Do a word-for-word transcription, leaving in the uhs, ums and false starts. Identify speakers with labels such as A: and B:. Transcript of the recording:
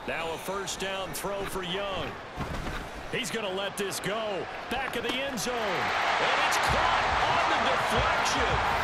A: Now a first down throw for Young. He's going to let this go. Back of the end zone. And it's caught on the deflection.